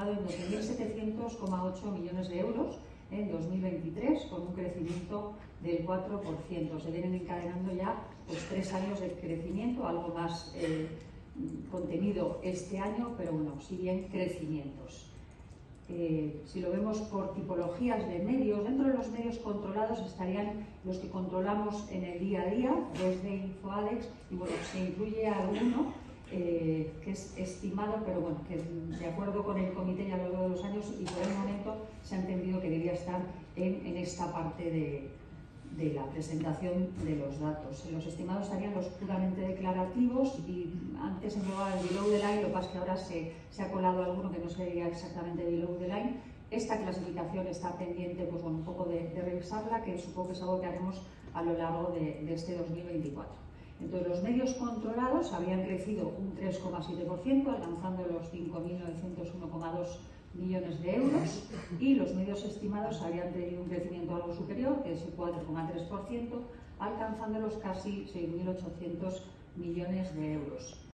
situado en 12.700,8 millones de euros en 2023, con un crecimiento del 4%. Se vienen encadenando ya 3 años de crecimiento, algo más contenido este año, pero bueno, si bien crecimientos. Si lo vemos por tipologías de medios, dentro de los medios controlados estarían los que controlamos en el día a día, desde InfoAdex, y bueno, se incluye alguno que es estimado, pero bueno, que de acuerdo con el comité y a lo largo de los años y por el momento se ha entendido que debía estar en esta parte de la presentación de los datos. En los estimados estarían los puramente declarativos y antes se llamaba el below the line, lo que pasa es que ahora se ha colado alguno que no sería exactamente below the line. Esta clasificación está pendiente, pues bueno, un poco de revisarla, que supongo que es algo que haremos a lo largo de este 2024. Entonces, los medios controlados habían crecido un 3,7%, alcanzando los 5.901,2 millones de euros, y los medios estimados habían tenido un crecimiento algo superior, que es el 4,3%, alcanzando los casi 6.800 millones de euros.